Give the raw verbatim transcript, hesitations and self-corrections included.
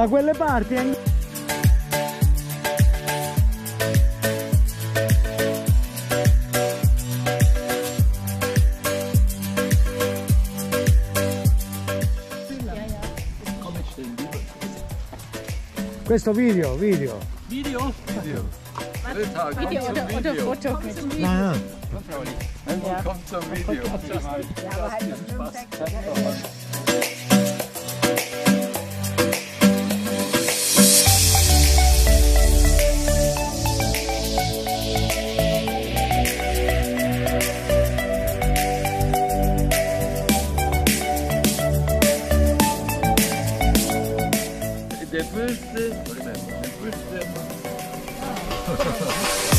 Da quelle parti anche... Questo video, video. Video? Video. Ritter, Video komm oder, zum oder Video. Foto. Ah. Einfach komm zum Video. Ja, aber halt fünf, sechs. Der Böse, der Böse.